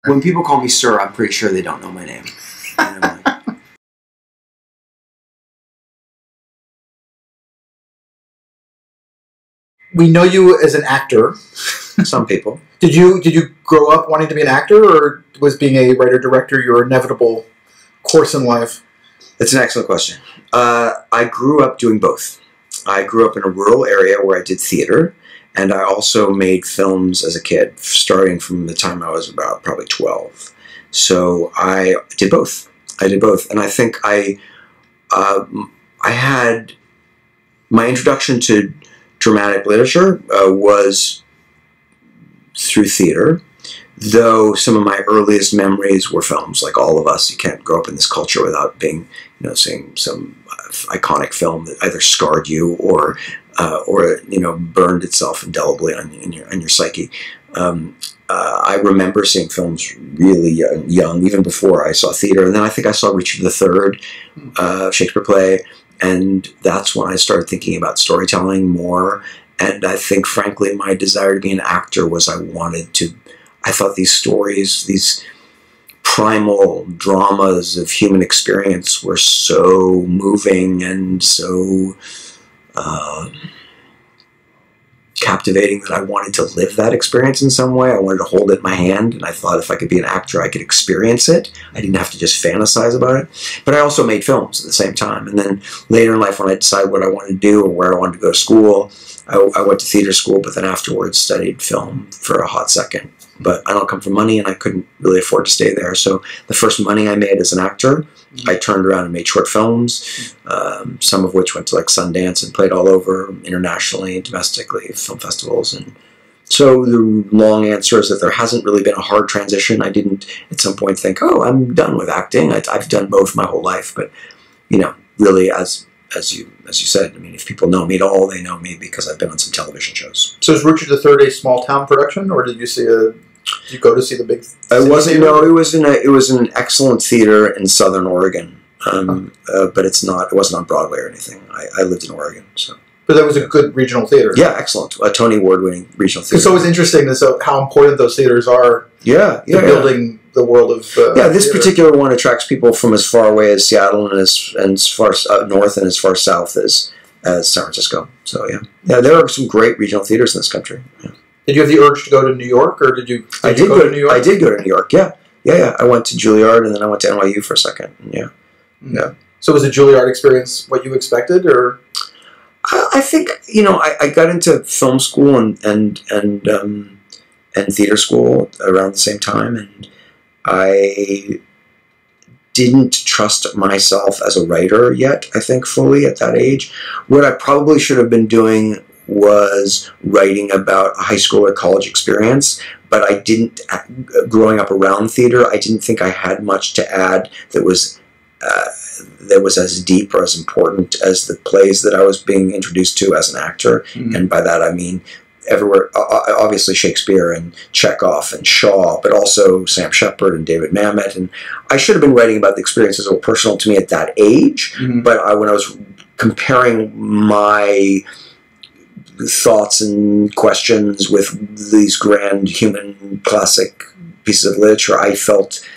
When people call me sir, I'm pretty sure they don't know my name. And I'm like, we know you as an actor. some people. Did you grow up wanting to be an actor, or was being a writer-director your inevitable course in life? That's an excellent question. I grew up doing both. I grew up in a rural area where I did theater, and I also made films as a kid, starting from the time I was about probably 12. So I did both. And I think I had my introduction to dramatic literature was through theater, though some of my earliest memories were films. Like all of us, you can't grow up in this culture without being, seeing some iconic film that either scarred you or burned itself indelibly in your psyche. I remember seeing films really young, even before I saw theater, and then I think I saw Richard III, Shakespeare play, and that's when I started thinking about storytelling more. And I think, frankly, my desire to be an actor was I thought these stories, these primal dramas of human experience were so moving and so captivating that I wanted to live that experience in some way. I wanted to hold it in my hand, and I thought if I could be an actor, I could experience it. I didn't have to just fantasize about it. But I also made films at the same time. And then later in life, when I decided what I wanted to do or where I wanted to go to school, I went to theater school, but then afterwards studied film for a hot second. But I don't come from money, and I couldn't really afford to stay there. So the first money I made as an actor, I turned around and made short films, some of which went to like Sundance and played all over internationally, domestically, film festivals. And so the long answer is that there hasn't really been a hard transition. I didn't at some point think, oh, I'm done with acting. I've done both my whole life. But, really as you said, I mean, if people know me at all, they know me because I've been on some television shows. So is Richard III a small town production, or did you go to see the big? It wasn't. No, it was in an excellent theater in Southern Oregon, but it wasn't on Broadway or anything. I lived in Oregon, so. But that was a good regional theater. Yeah, excellent. A Tony Award-winning regional theater. It's always interesting how important those theaters are. Yeah, building the world of. This theater. Particular one attracts people from as far away as Seattle and as far north and as far south as San Francisco. So yeah, there are some great regional theaters in this country. Yeah. Did you have the urge to go to New York, or did you? I did go to New York. I did go to New York. Yeah. I went to Juilliard, and then I went to NYU for a second. Yeah. Yeah. So was the Juilliard experience what you expected, or? I think I got into film school and theater school around the same time, and I didn't trust myself as a writer yet. I think fully at that age. What I probably should have been doing was writing about a high school or college experience, but I didn't. Growing up around theater, I didn't think I had much to add that was as deep or as important as the plays that I was being introduced to as an actor. Mm-hmm. And by that I mean everywhere, obviously Shakespeare and Chekhov and Shaw, but also Sam Shepard and David Mamet. And I should have been writing about the experiences that were personal to me at that age, mm-hmm. but when I was comparing my thoughts and questions with these grand human classic pieces of literature, I felt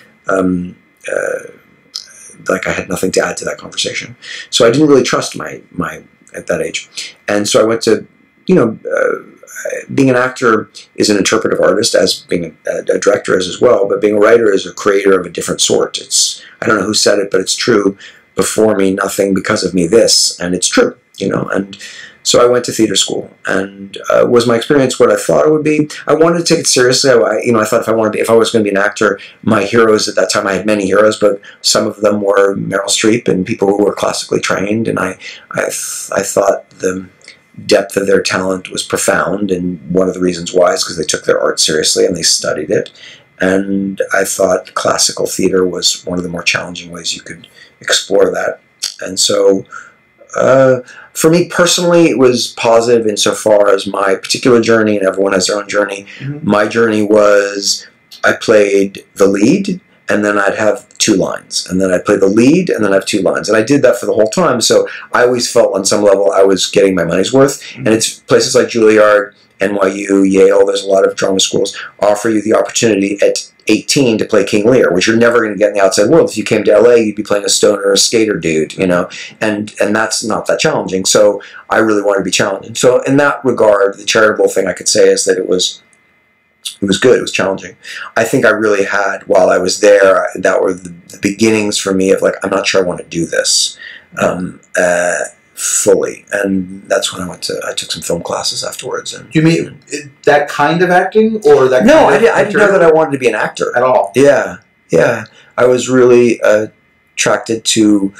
like I had nothing to add to that conversation. So I didn't really trust my at that age. And so I went to, being an actor is an interpretive artist, as being a director is as well, but being a writer is a creator of a different sort. I don't know who said it, but it's true. Before me, nothing; because of me, this. And it's true, and so I went to theater school, and was my experience what I thought it would be? I wanted to take it seriously. I thought if I was going to be an actor, my heroes at that time, I had many heroes, but some of them were Meryl Streep and people who were classically trained, and I thought the depth of their talent was profound, and one of the reasons why is because they took their art seriously and they studied it, and I thought classical theater was one of the more challenging ways you could explore that, and so. For me personally, it was positive insofar as my particular journey, and everyone has their own journey. Mm-hmm. My journey was I played the lead, and then I'd have 2 lines. And then I'd play the lead, and then I'd have 2 lines. And I did that for the whole time, so I always felt on some level I was getting my money's worth. Mm-hmm. And it's places like Juilliard NYU, Yale, there's a lot of drama schools, offer you the opportunity at 18 to play King Lear, which you're never going to get in the outside world. If you came to LA, you'd be playing a stoner or a skater dude, you know, and that's not that challenging. So I really wanted to be challenging. So in that regard, the charitable thing I could say is that it was good. It was challenging. I think I really had, while I was there, that were the beginnings for me of like, I'm not sure I want to do this fully. And that's when I took some film classes afterwards. And you mean that kind of acting, or that? No, kind of I didn't know that I wanted to be an actor at all. Yeah. I was really attracted to,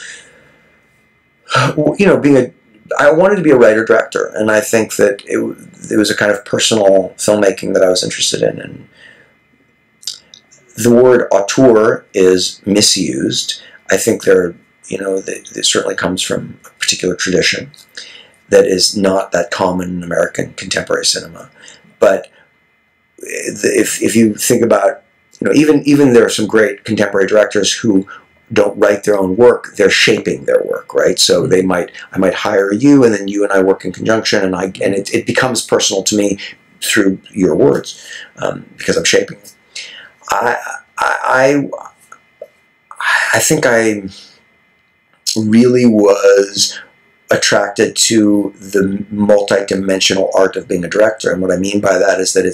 you know, I wanted to be a writer-director, and I think that it was a kind of personal filmmaking that I was interested in. And the word auteur is misused. I think it certainly comes from a particular tradition that is not that common in American contemporary cinema. But if you think about, you know, even there are some great contemporary directors who don't write their own work, they're shaping their work, right? So I might hire you, and then you and I work in conjunction, and it becomes personal to me through your words, because I'm shaping it. I think I really was attracted to the multi-dimensional art of being a director, and what I mean by that is that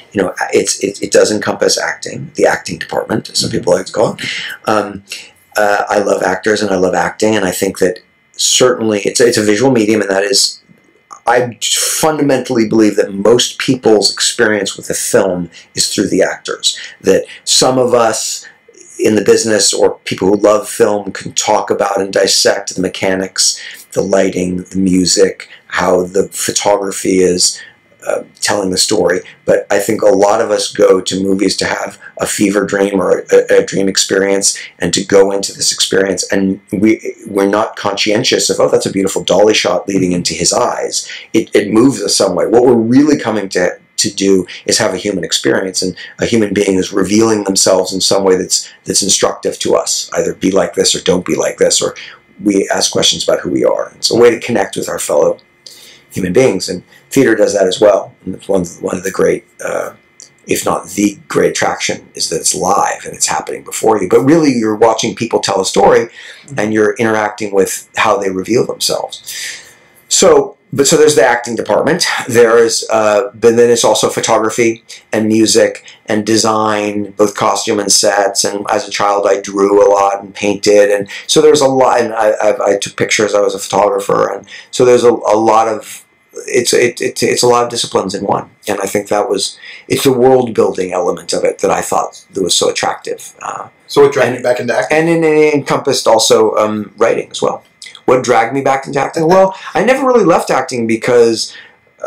it does encompass acting, the acting department, as some people like to call it. I love actors and I love acting, and I think that certainly it's a visual medium, and that is, I fundamentally believe that most people's experience with a film is through the actors. That some of us in the business, or people who love film, can talk about and dissect the mechanics, the lighting, the music, how the photography is telling the story. But I think a lot of us go to movies to have a fever dream or a dream experience, and to go into this experience, and we're not conscientious of, oh, that's a beautiful dolly shot leading into his eyes. It moves us some way. What we're really coming to do is have a human experience, and a human being is revealing themselves in some way that's instructive to us. Either be like this or don't be like this, or we ask questions about who we are. It's a way to connect with our fellow human beings, and theater does that as well. And it's one of the great, if not the great attraction, is that it's live and it's happening before you. But really, you're watching people tell a story, and you're interacting with how they reveal themselves. So there's the acting department. But then it's also photography and music and design, both costume and sets. And as a child, I drew a lot and painted, and so there's a lot. And I took pictures. I was a photographer, and so there's a lot of. It's a lot of disciplines in one, and I think it's the world building element of it that I thought that was so attractive. So it dragged me back into acting, and it encompassed also writing as well. What dragged me back into acting? Well, I never really left acting because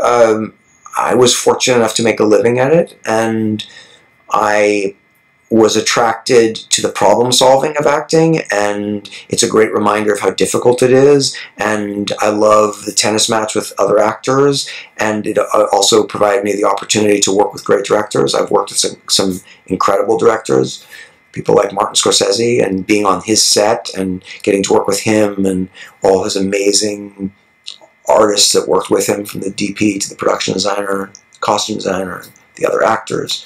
I was fortunate enough to make a living at it, and I was attracted to the problem solving of acting, and it's a great reminder of how difficult it is, and I love the tennis match with other actors, and it also provided me the opportunity to work with great directors. I've worked with some incredible directors, people like Martin Scorsese, and being on his set and getting to work with him and all his amazing artists that worked with him, from the DP to the production designer, costume designer, and the other actors.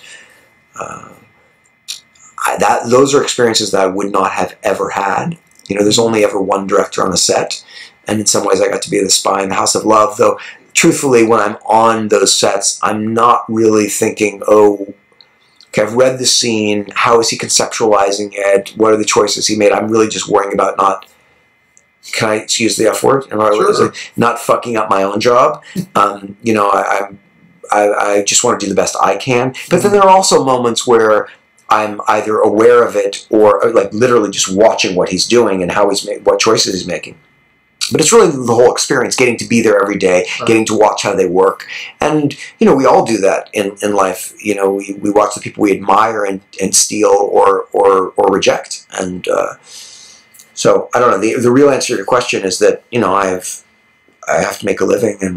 Those are experiences that I would not have ever had. You know, there's only ever one director on a set, and in some ways I got to be the spy in the House of Love, though truthfully when I'm on those sets, I'm not really thinking, oh, okay, I've read the scene, how is he conceptualizing it, what are the choices he made? I'm really just worrying about not, can I use the F word? Sure. Not fucking up my own job. You know, I just want to do the best I can. But then there are also moments where I'm either aware of it or like literally just watching what he's doing and how what choices he's making. But it's really the whole experience, getting to be there every day, getting to watch how they work. And, you know, we all do that in life. You know, we watch the people we admire and steal or reject. And so, I don't know, the real answer to your question is that, you know, I have to make a living, and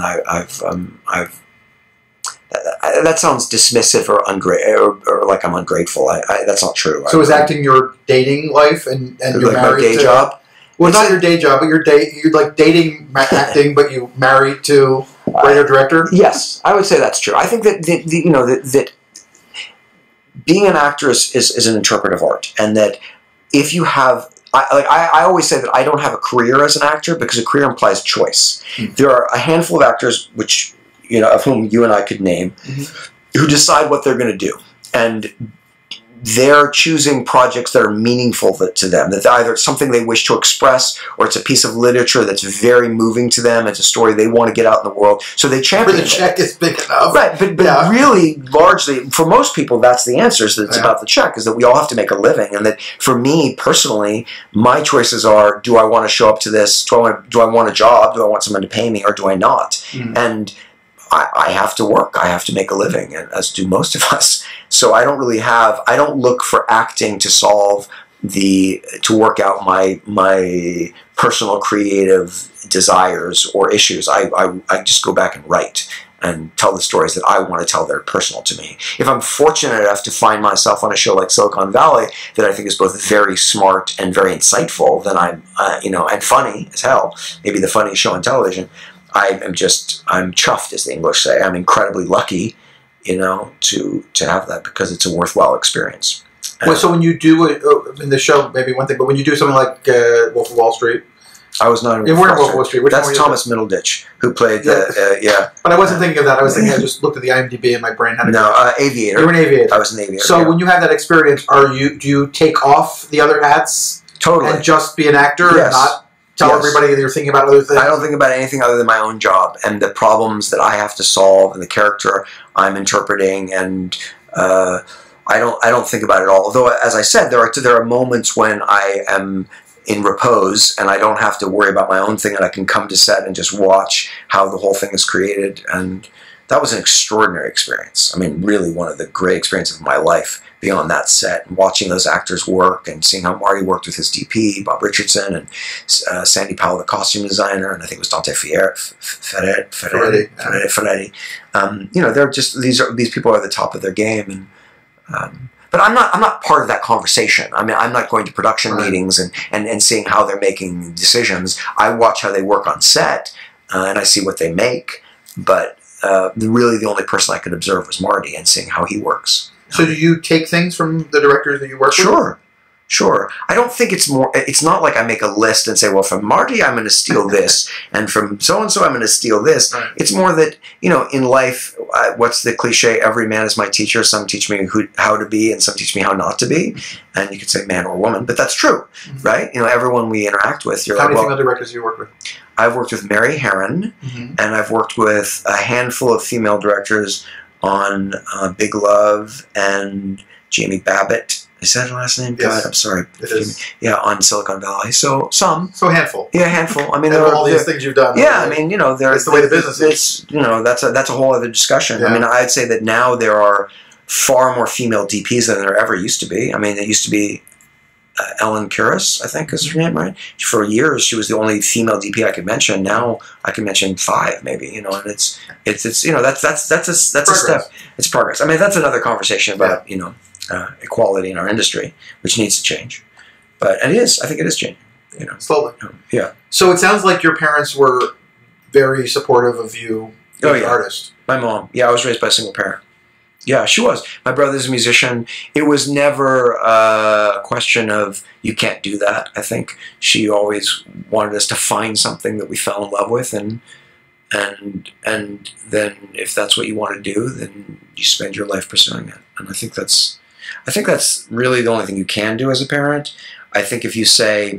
that sounds dismissive or or like I'm ungrateful. That's not true. So is acting your dating life, and you're like married my day to, job? Well, not your day job, but you're like dating acting, but you married to writer director. Yes, I would say that's true. I think that being an actor is an interpretive art, and that if you have, I always say that I don't have a career as an actor because a career implies choice. There are a handful of actors, which of whom you and I could name, who decide what they're going to do, and they're choosing projects that are meaningful to them, that either it's something they wish to express or it's a piece of literature that's very moving to them. It's a story they want to get out in the world. So they champion it. The check is big enough. Right, but really, largely, for most people, that's the answer, is that it's about the check, is that we all have to make a living. And that for me, personally, my choices are, do I want to show up to this? Do I want a job? Do I want someone to pay me, or do I not? And I have to work. I have to make a living, as do most of us. So I don't look for acting to work out my personal creative desires or issues. I just go back and write and tell the stories that I want to tell that are personal to me. If I'm fortunate enough to find myself on a show like Silicon Valley that I think is both very smart and very insightful, then I'm and funny as hell, maybe the funniest show on television, I'm chuffed, as the English say. I'm incredibly lucky, to have that, because it's a worthwhile experience. Well, so when you do in the show, maybe one thing, but when you do something like Wolf of Wall Street, I was not. You weren't in Wolf of Wall Street. That's Thomas Middleditch, who played the. But I wasn't thinking of that. I was thinking. I just looked at the IMDb and my brain had. Aviator. You were an Aviator. I was an Aviator. So when you have that experience, do you take off the other hats? Totally. And just be an actor and not tell everybody that you're thinking about other things? I don't think about anything other than my own job and the problems that I have to solve and the character I'm interpreting, and I don't think about it all. Although, as I said, there are moments when I am in repose and I don't have to worry about my own thing, and I can come to set and just watch how the whole thing is created. And that was an extraordinary experience. I mean, really one of the great experiences of my life, being on that set and watching those actors work and seeing how Marty worked with his DP, Bob Richardson, and Sandy Powell, the costume designer, and I think it was Dante Ferretti. They're just these people are at the top of their game, and but I'm not part of that conversation. I mean, I'm not going to production meetings and seeing how they're making decisions. I watch how they work on set, and I see what they make, but really the only person I could observe was Marty and seeing how he works. So do you take things from the directors that you work with? Sure. I don't think it's not like I make a list and say, well, from Marty I'm going to steal this, and from so-and-so I'm going to steal this. Right. It's more that, in life, what's the cliche? Every man is my teacher. Some teach me how to be, and some teach me how not to be. And you could say man or woman, but that's true, right? Everyone we interact with. How many female directors have you worked with? I've worked with Mary Herron, and I've worked with a handful of female directors on Big Love and Jamie Babbitt. Is that her last name? Yes. God, I'm sorry. It is. Yeah, on Silicon Valley. So some. So a handful. Yeah, a handful. I mean, there are all these things you've done. Yeah, I mean, it's the way the business is. That's a whole other discussion. Yeah. I mean, I'd say that now there are far more female DPs than there ever used to be. I mean, there used to be Ellen Kuras, I think is her name, right? For years, she was the only female DP I could mention. Now I can mention 5, maybe. And it's that's a step. It's progress. I mean, that's another conversation about equality in our industry, which needs to change. But it is. I think it is changing. Slowly. Yeah. So it sounds like your parents were very supportive of you as an artist. My mom. Yeah, I was raised by a single parent. Yeah, she was. My brother's a musician. It was never a question of, you can't do that, I think. She always wanted us to find something that we fell in love with, and then if that's what you want to do, then you spend your life pursuing it. And I think that's really the only thing you can do as a parent. I think if you say,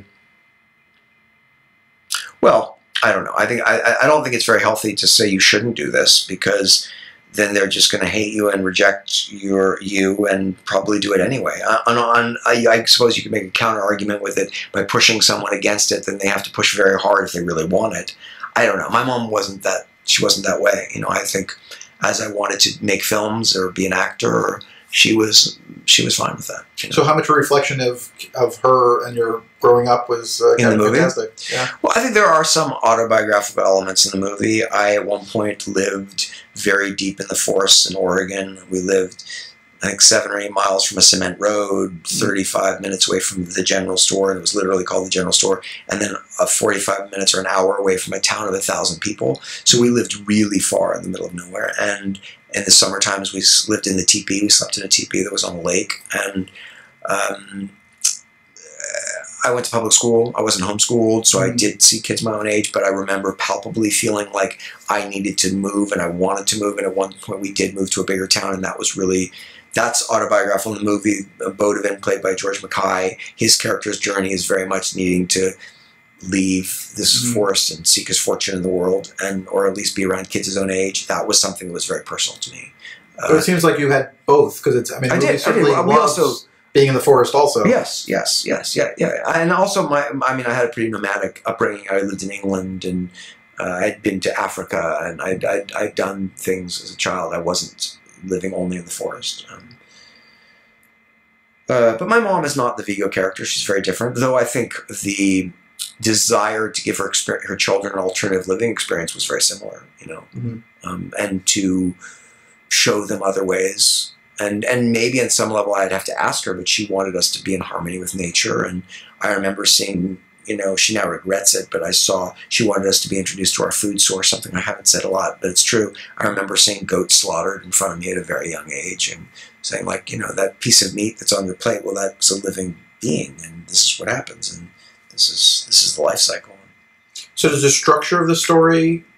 well, I don't know. I don't think it's very healthy to say you shouldn't do this, because then they're just going to hate you and reject you and probably do it anyway. I suppose you could make a counter argument with it by pushing someone against it. Then they have to push very hard if they really want it. I don't know. My mom wasn't that. She wasn't that way. I think as I wanted to make films or be an actor, she was fine with that. So how much a reflection of her and your growing up was in the movie? Fantastic. Yeah. Well, I think there are some autobiographical elements in the movie. I, at one point, lived very deep in the forests in Oregon. We lived I think 7 or 8 miles from a cement road, 35 minutes away from the general store, and it was literally called the general store, and then 45 minutes or an hour away from a town of 1,000 people. So we lived really far in the middle of nowhere. And in the summer times, we lived in the teepee. We slept in a teepee that was on a lake. And I went to public school. I wasn't homeschooled, so I did see kids my own age, but I remember palpably feeling like I needed to move and I wanted to move. And at one point we did move to a bigger town, and that was really, that's autobiographical in the movie. Bodevin, played by George Mackay, his character's journey is very much needing to leave this forest and seek his fortune in the world, and or at least be around kids his own age. That was something that was very personal to me. But it seems like you had both, because it's, I mean, I did. Certainly We also, being in the forest also. Yes, yeah. And also, I had a pretty nomadic upbringing. I lived in England, and I'd been to Africa, and I'd done things as a child. I wasn't living only in the forest. But my mom is not the Viggo character. She's very different, though I think the desire to give her children an alternative living experience was very similar, you know, and to show them other ways. And maybe on some level I'd have to ask her, but she wanted us to be in harmony with nature. And I remember seeing, you know, she now regrets it, but I saw she wanted us to be introduced to our food source, something I haven't said a lot, but it's true. I remember seeing goats slaughtered in front of me at a very young age and saying, like, you know, that piece of meat that's on your plate, well, that's a living being, and this is what happens, and this is the life cycle. So does the structure of the story,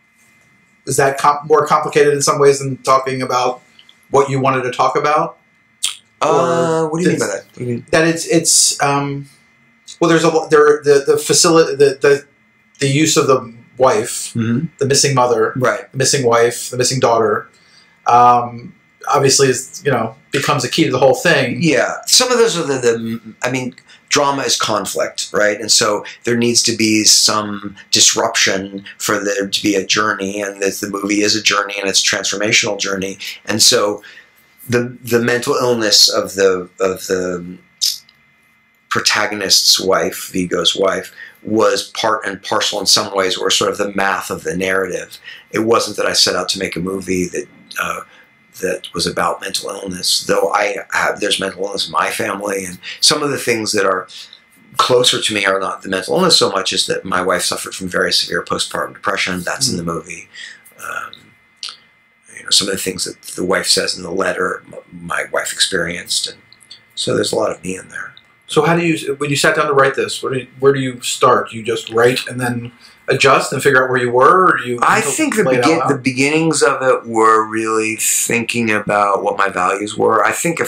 is that more complicated in some ways than talking about what you wanted to talk about? What do you mean by that? What do you mean? That it's well, there's the facility, the use of the wife, the missing mother, right, the missing wife, the missing daughter, obviously is, you know, becomes a key to the whole thing. Yeah, some of those are I mean, drama is conflict, right? And so there needs to be some disruption for there to be a journey, and the movie is a journey, and it's a transformational journey. And so the mental illness of the protagonist's wife, Viggo's wife, was part and parcel in some ways, or sort of the math of the narrative. It wasn't that I set out to make a movie that was about mental illness, though there's mental illness in my family, and some of the things that are closer to me are not the mental illness so much as that my wife suffered from very severe postpartum depression. That's in the movie. You know, some of the things that the wife says in the letter, my wife experienced, and so there's a lot of me in there. So how do you, when you sat down to write this, where do you start? You just write and then adjust and figure out where you were, or do you? I think the beginnings of it were really thinking about what my values were. I think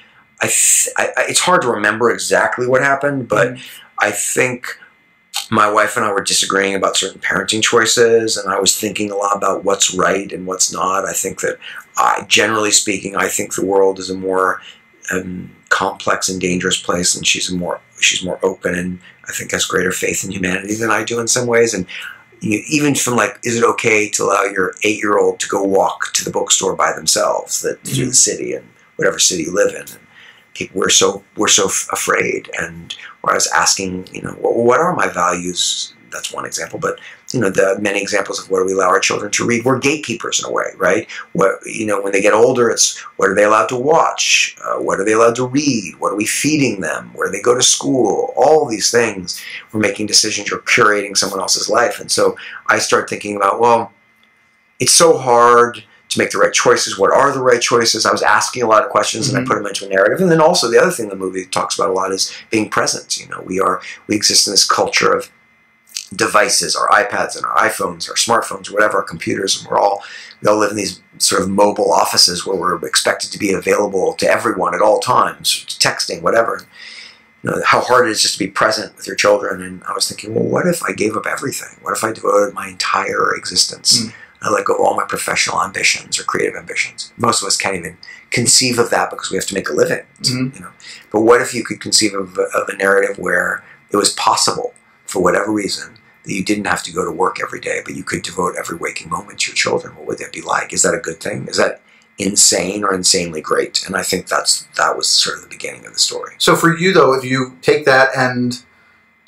it's hard to remember exactly what happened, but I think my wife and I were disagreeing about certain parenting choices, and I was thinking a lot about what's right and what's not. I think that, generally speaking, I think the world is a more complex and dangerous place, and she's more open, and I think has greater faith in humanity than I do in some ways. And even from, like, is it okay to allow your 8-year-old to go walk to the bookstore by themselves through the city, and whatever city you live in? And people, we're so afraid, and where I was asking, you know, well, what are my values? That's one example, but you know, the many examples of what do we allow our children to read. We're gatekeepers in a way, right? What, you know, when they get older, it's what are they allowed to watch? What are they allowed to read? What are we feeding them? Where do they go to school? All these things. We're making decisions. You're curating someone else's life, and so I start thinking about, well, it's so hard to make the right choices. What are the right choices? I was asking a lot of questions, and I put them into a narrative. And then also the other thing the movie talks about a lot is being present. You know, we exist in this culture of devices, our iPads and our iPhones, our smartphones, or whatever, our computers, and we all live in these sort of mobile offices where we're expected to be available to everyone at all times, texting, whatever. You know, how hard it is just to be present with your children. And I was thinking, well, what if I gave up everything? What if I devoted my entire existence? I let go of all my professional ambitions or creative ambitions. Most of us can't even conceive of that because we have to make a living. You know, but what if you could conceive of a narrative where it was possible, for whatever reason, that you didn't have to go to work every day, but you could devote every waking moment to your children? What would that be like? Is that a good thing? Is that insane or insanely great? And I think that was sort of the beginning of the story. So for you, though, if you take that and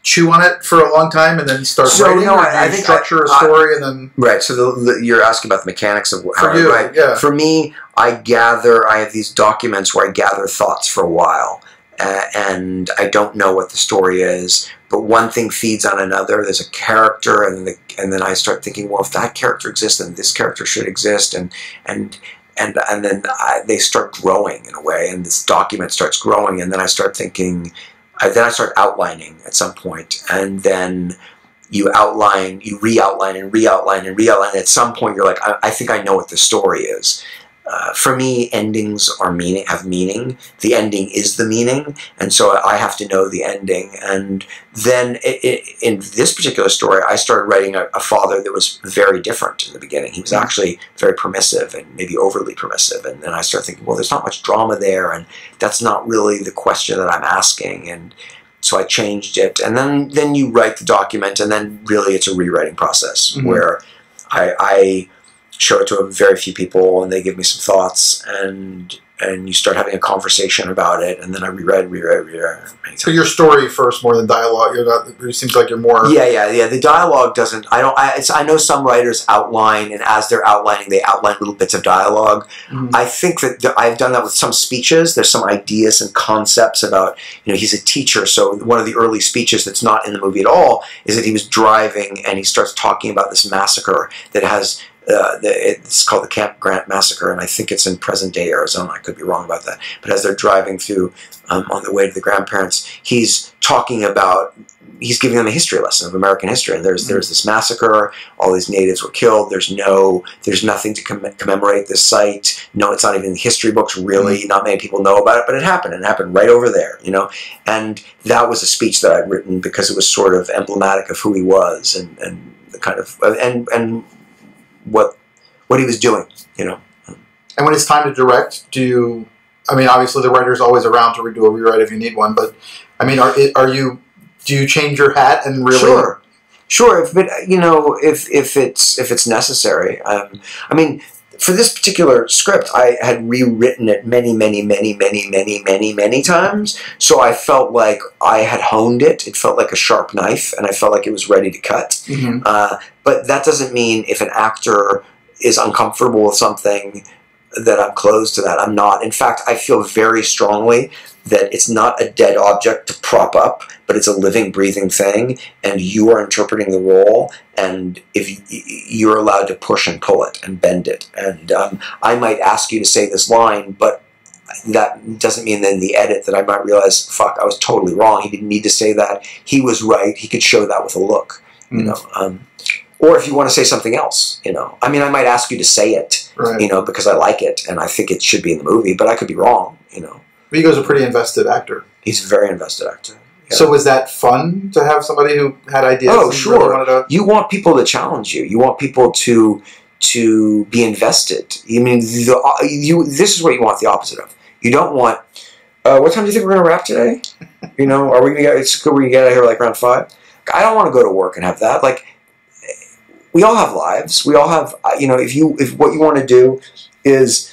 chew on it for a long time and then start writing? No, or do you structure a story and then... Right, so you're asking about the mechanics of how For you, I write. yeah. For me, I have these documents where I gather thoughts for a while, and I don't know what the story is, but one thing feeds on another. There's a character, and then I start thinking, well, if that character exists, then this character should exist, and then they start growing in a way, and this document starts growing, and then I start thinking... Then I start outlining at some point, and then you outline, you re-outline, and re-outline, and re-outline. At some point, you're like, I think I know what the story is. For me, endings have meaning. The ending is the meaning, and so I have to know the ending. And then in this particular story, I started writing a father that was very different in the beginning. He was actually very permissive and maybe overly permissive. And then I started thinking, well, there's not much drama there, and that's not really the question that I'm asking. And so I changed it. And then you write the document, and then really it's a rewriting process where I show it to a very few people, and they give me some thoughts, and you start having a conversation about it, and then I rewrite. So your story first more than dialogue. It seems like you're more... Yeah. The dialogue doesn't... I know some writers outline, and as they're outlining, they outline little bits of dialogue. I think that I've done that with some speeches. There's some ideas and concepts about, he's a teacher, so one of the early speeches that's not in the movie at all is that he was driving, and he starts talking about this massacre that has... it's called the Camp Grant Massacre, and I think it's in present-day Arizona. I could be wrong about that. But as they're driving through on the way to the grandparents, he's talking about... He's giving them a history lesson of American history. And there's this massacre. All these natives were killed. There's nothing to commemorate this site. No, it's not even in the history books, really. Not many people know about it, but it happened. It happened right over there, And that was a speech that I'd written because it was sort of emblematic of who he was and the kind of... and what he was doing, And when it's time to direct, obviously the writer's always around to do a rewrite if you need one, but do you change your hat and really... Sure. If it's necessary. For this particular script, I had rewritten it many times, so I felt like I had honed it. It felt like a sharp knife, and I felt like it was ready to cut. But that doesn't mean if an actor is uncomfortable with something that I'm closed to that. I'm not. In fact, I feel very strongly that it's not a dead object to prop up, but it's a living, breathing thing, and you are interpreting the role, and if you're allowed to push and pull it and bend it. And I might ask you to say this line, but that doesn't mean that in the edit that I might realize, fuck, I was totally wrong. He didn't need to say that. He was right. He could show that with a look, or if you want to say something else, I might ask you to say it, right, because I like it and I think it should be in the movie, but I could be wrong, Viggo's a pretty invested actor. He's a very invested actor. Yeah. So was that fun to have somebody who had ideas? Oh, sure. Really wanted to... You want people to challenge you. You want people to be invested. This is what you want the opposite of. You don't want, what time do you think we're going to wrap today? Are we going to get, it's good we get out of here like around 5? I don't want to go to work and have that. Like, we all have lives. We all have, if what you want to do is,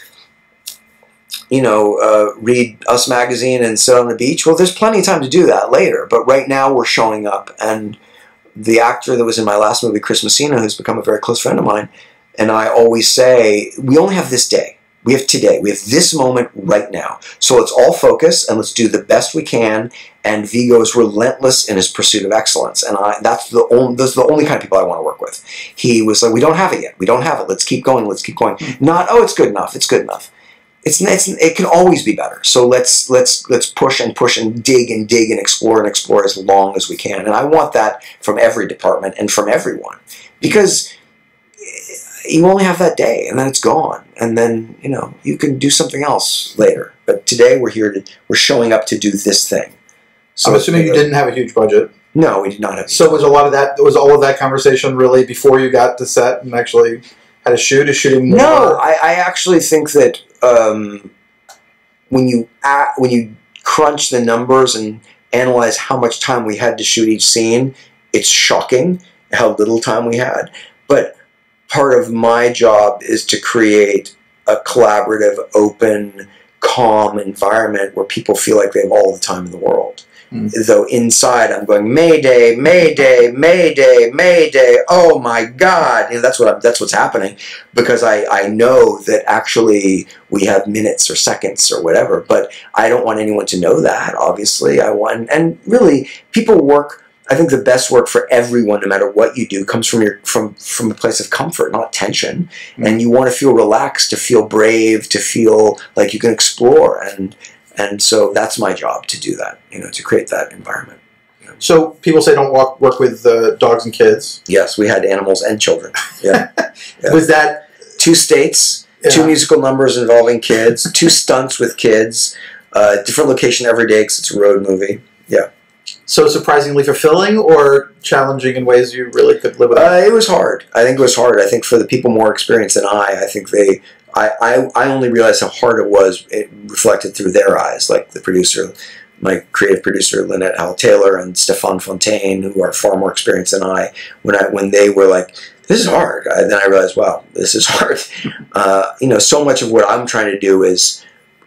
read Us Magazine and sit on the beach, well, there's plenty of time to do that later. But right now we're showing up. And the actor that was in my last movie, Chris Messina, who's become a very close friend of mine, and I always say, we only have this day. We have today. We have this moment right now. So let's all focus and let's do the best we can. And Viggo is relentless in his pursuit of excellence. And those are the only kind of people I want to work with. He was like, we don't have it yet. We don't have it. Let's keep going. Let's keep going. Not, oh, it's good enough. It's good enough. It can always be better. So let's push and dig and explore as long as we can. And I want that from every department and from everyone, because you only have that day, and then it's gone, and then you can do something else later. But today we're showing up to do this thing. So I'm assuming you didn't have a huge budget. No, we did not have. So was all of that conversation really before you got to set and actually had a shoot? Is shooting more? No, I actually think that when you crunch the numbers and analyze how much time we had to shoot each scene, it's shocking how little time we had. But part of my job is to create a collaborative, open, calm environment where people feel like they have all the time in the world. Though inside I'm going, Mayday, Mayday, Mayday, Mayday. Oh my God! That's what's happening, because I know that actually we have minutes or seconds or whatever, but I don't want anyone to know that. Obviously, and really, people work. I think the best work for everyone, no matter what you do, comes from a place of comfort, not tension. And you want to feel relaxed, to feel brave, to feel like you can explore. And so that's my job, to do that, to create that environment. So people say don't work with dogs and kids. Yes, we had animals and children. Yeah. Was that 2 states, 2 musical numbers involving kids, 2 stunts with kids, different location every day because it's a road movie. Yeah. So surprisingly fulfilling or challenging in ways you really could live without? It was hard. I think it was hard. I think for the people more experienced than I think I only realized how hard it was. It reflected through their eyes, like the producer, my creative producer, Lynette Howell Taylor, and Stefan Fontaine, who are far more experienced than I. When they were like, "This is hard," then I realized, "Wow, this is hard." So much of what I'm trying to do is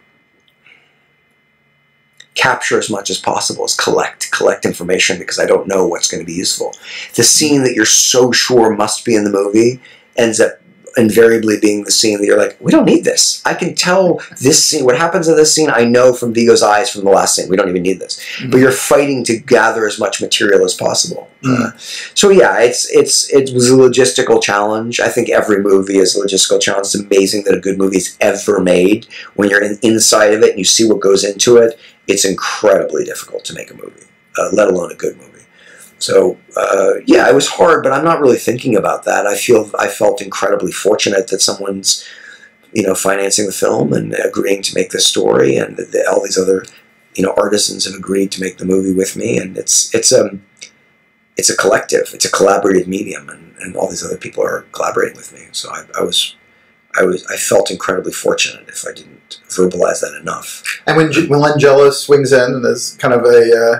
capture as much as possible, is collect information, because I don't know what's going to be useful. The scene that you're so sure must be in the movie ends up invariably being the scene that you're like, we don't need this. I can tell this scene, what happens in this scene, I know from Viggo's eyes from the last scene. We don't even need this. But you're fighting to gather as much material as possible. So yeah, it was a logistical challenge. I think every movie is a logistical challenge. It's amazing that a good movie is ever made. When you're inside of it and you see what goes into it, it's incredibly difficult to make a movie, let alone a good movie. So yeah, it was hard, but I'm not really thinking about that. I felt incredibly fortunate that someone's, financing the film and agreeing to make this story, and all these other, artisans have agreed to make the movie with me, and it's a collective, it's a collaborative medium, and all these other people are collaborating with me. So I felt incredibly fortunate, if I didn't verbalize that enough. And when Langella swings in and is kind of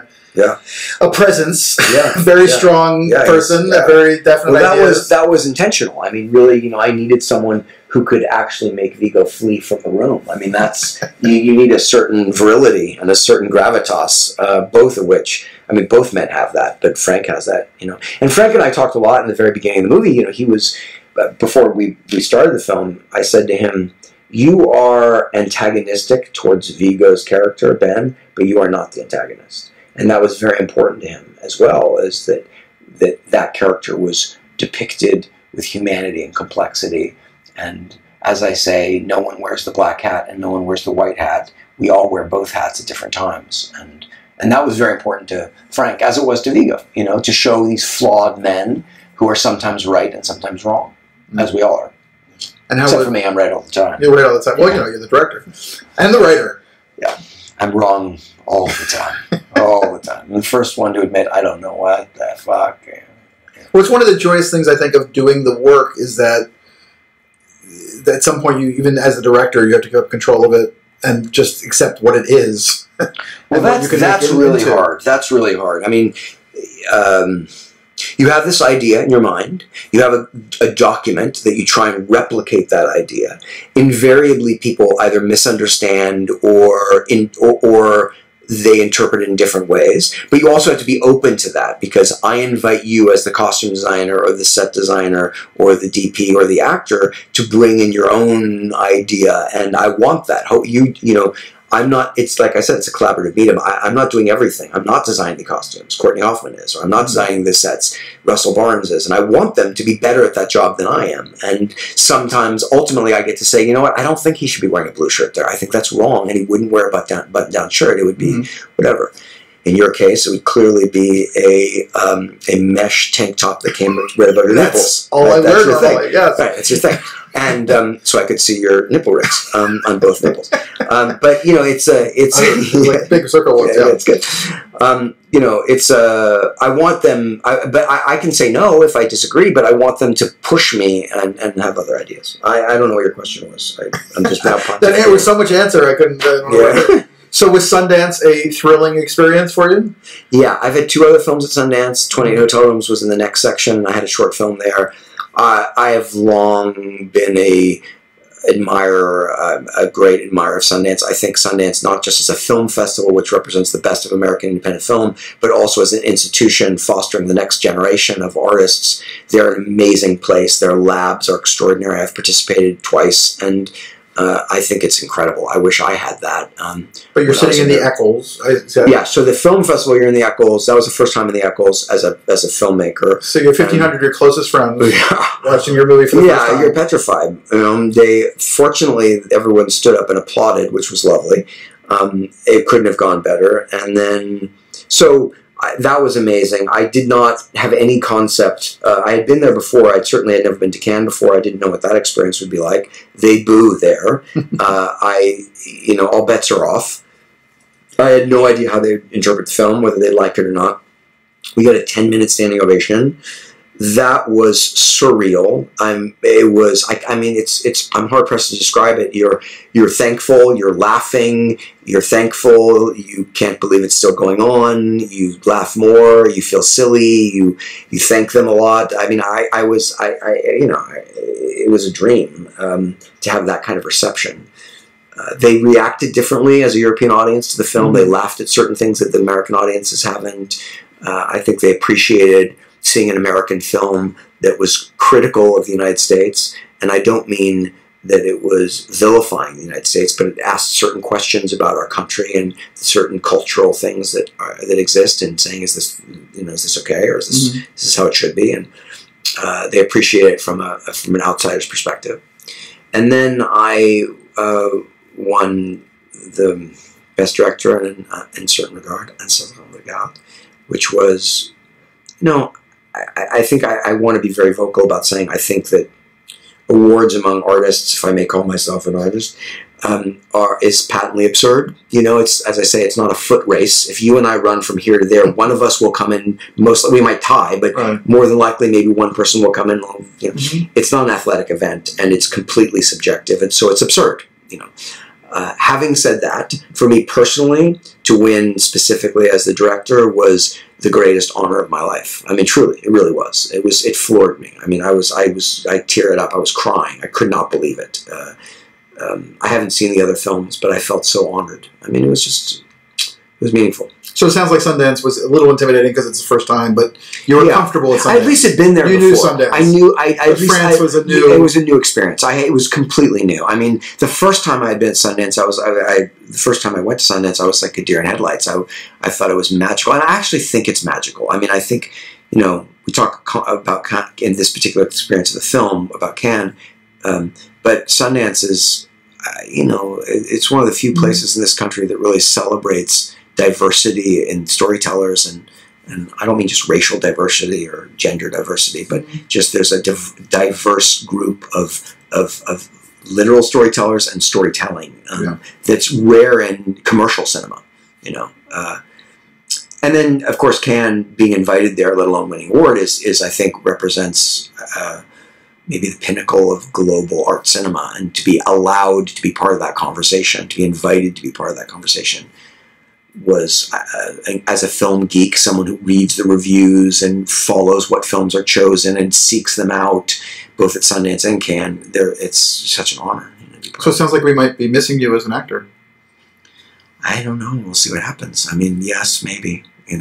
a presence, very strong person, a very definite idea. That was intentional. I mean, really, I needed someone who could actually make Viggo flee from the room. I mean, that's you need a certain virility and a certain gravitas, both of which, both men have that, but Frank has that, And Frank and I talked a lot in the very beginning of the movie. He was, before we started the film, I said to him, "You are antagonistic towards Viggo's character, Ben, but you are not the antagonist." And that was very important to him as well, as that character was depicted with humanity and complexity. And as I say, no one wears the black hat and no one wears the white hat. We all wear both hats at different times. And that was very important to Frank, as it was to Viggo, to show these flawed men who are sometimes right and sometimes wrong, as we all are. And Except for me, I'm right all the time. You're right all the time. Well, you're the director and the writer. Yeah, I'm wrong all the time. All the time. I'm the first one to admit, I don't know what the fuck. Well, it's one of the joyous things, I think, of doing the work is that at some point, even as the director, you have to give up control of it and just accept what it is. Well, that's really hard. That's really hard. You have this idea in your mind. You have a document that you try and replicate that idea. Invariably, people either misunderstand or they interpret it in different ways. But you also have to be open to that, because I invite you as the costume designer or the set designer or the DP or the actor to bring in your own idea, and I want that. I'm not, it's like I said, it's a collaborative medium. I'm not doing everything. I'm not designing the costumes. Courtney Hoffman is. Or I'm not designing the sets. Russell Barnes is. And I want them to be better at that job than I am. And sometimes, ultimately, I get to say, you know what, I don't think he should be wearing a blue shirt there. I think that's wrong. And he wouldn't wear a button-down shirt. It would be whatever. In your case, it would clearly be a mesh tank top that came right above your nipples. All I wear normally, yes. Right, that's your thing. And so I could see your nipple rings on both nipples. But it's like big circle ones. Yeah, it's good. I want them. But I can say no if I disagree. But I want them to push me and have other ideas. I don't know what your question was. I'm just now. There was so much answer I couldn't. So was Sundance a thrilling experience for you? Yeah, I've had 2 other films at Sundance. 28 Hotel Rooms was in the next section. I had a short film there. I have long been a great admirer of Sundance. I think Sundance, not just as a film festival, which represents the best of American independent film, but also as an institution fostering the next generation of artists. They're an amazing place. Their labs are extraordinary. I've participated twice, and I think it's incredible. I wish I had that. But you're sitting in the Eccles. Yeah, so the film festival, you're in the Eccles. That was the first time in the Eccles as a filmmaker. So you're 1,500 your closest friends watching your movie for the first time. Yeah, you're petrified. Fortunately, everyone stood up and applauded, which was lovely. It couldn't have gone better. And then, that was amazing. I did not have any concept. I had been there before. I certainly had never been to Cannes before. I didn't know what that experience would be like. They boo there. All bets are off. I had no idea how they interpret the film, whether they liked it or not. We got a 10-minute standing ovation. That was surreal. I'm hard pressed to describe it. You're thankful. You're laughing. You're thankful. You can't believe it's still going on. You laugh more. You feel silly. You thank them a lot. I mean, it was a dream to have that kind of reception. They reacted differently as a European audience to the film. Mm-hmm. They laughed at certain things that the American audiences haven't. I think they appreciated seeing an American film that was critical of the United States, and I don't mean that it was vilifying the United States, but it asked certain questions about our country and certain cultural things that exist, and saying, is this okay, or is this how it should be? And they appreciate it from an outsider's perspective. And then I won the Best Director in certain regard, and certain regard, which was, I think I want to be very vocal about saying I think that awards among artists, if I may call myself an artist, is patently absurd. It's, as I say, it's not a foot race. If you and I run from here to there, one of us will come in. We might tie, but more than likely, maybe one person will come in. It's not an athletic event, and it's completely subjective, and so it's absurd. Having said that, for me personally, to win specifically as the director was the greatest honor of my life. I mean, truly, it really was. It floored me. I mean, I teared up. I was crying. I could not believe it. I haven't seen the other films, but I felt so honored. I mean, it was meaningful. So it sounds like Sundance was a little intimidating because it's the first time, but you were comfortable at Sundance. I at least had been there before. You knew Sundance. I knew. France was a new. It was a new experience. It was completely new. I mean, the first time I had been at Sundance, the first time I went to Sundance, I was like a deer in headlights. I thought it was magical, and I actually think it's magical. I mean, I think we talk about in this particular experience of the film about Cannes, but Sundance is, it's one of the few places in this country that really celebrates diversity in storytellers, and I don't mean just racial diversity or gender diversity, but just there's a diverse group of literal storytellers and storytelling that's rare in commercial cinema, and then of course Cannes being invited there, let alone winning award, is I think represents maybe the pinnacle of global art cinema, and to be allowed to be part of that conversation, to be invited to be part of that conversation, was, as a film geek, someone who reads the reviews and follows what films are chosen and seeks them out, both at Sundance and Cannes. It's such an honor. So it sounds like we might be missing you as an actor. I don't know. We'll see what happens. I mean, yes, maybe.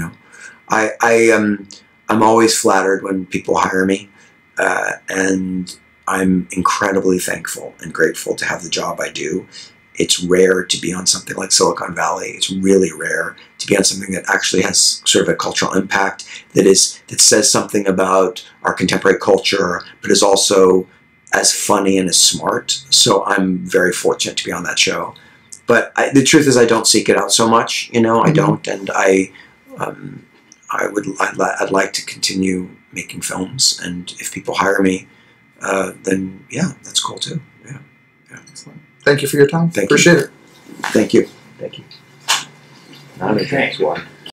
I'm always flattered when people hire me, and I'm incredibly thankful and grateful to have the job I do. It's rare to be on something like Silicon Valley. It's really rare to be on something that actually has sort of a cultural impact, that says something about our contemporary culture, but is also as funny and as smart. So I'm very fortunate to be on that show. But the truth is, I don't seek it out so much. I don't, and I'd like to continue making films, and if people hire me, then that's cool too. Yeah. Excellent. Thank you for your time. Appreciate it. Thank you. Thank you. Thanks, one.